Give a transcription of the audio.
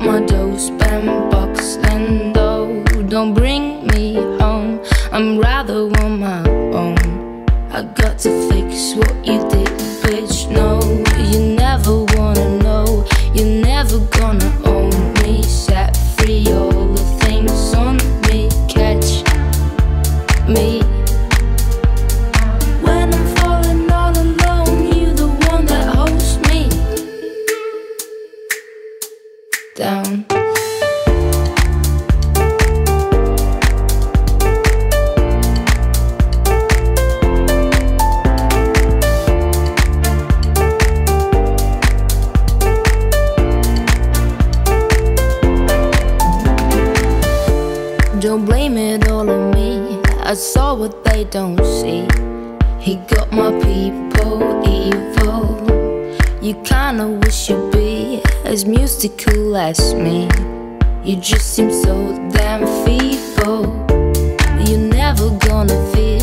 my dose, band box, and oh, don't bring me home, I'm rather on my own. I got to fix what you did, bitch. No, you never wanna know, you're never gonna own me. Set free all the things on me, catch me. When I'm falling all alone, you the one that holds me down. Don't blame it all on me, I saw what they don't see. He got my people evil. You kinda wish you'd be as mystical as me. You just seem so damn feeble. You're never gonna feel